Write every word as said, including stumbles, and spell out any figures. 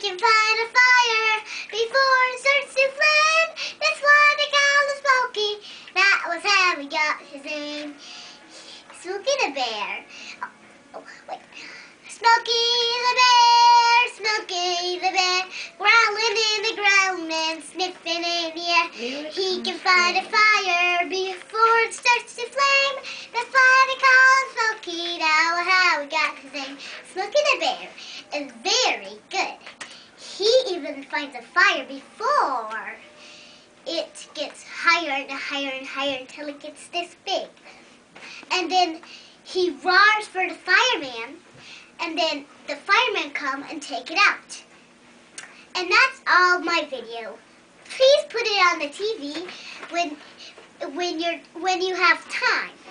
can fight a fire before it starts to flame. That's why they call him Smokey. That was how he got his name. Smokey the Bear. Oh, oh, wait. Smokey the Bear, Smokey the Bear, growling in the ground and sniffing in the air. He can fight a fire before it starts to flame. That's why they call him Smokey. Now how we got his name. Smokey the Bear is very good. He even finds a fire before it gets higher and higher and higher until it gets this big. And then he roars for the fireman. And then the firemen come and take it out. And that's all my video. Please put it on the T V when when you're when you have time.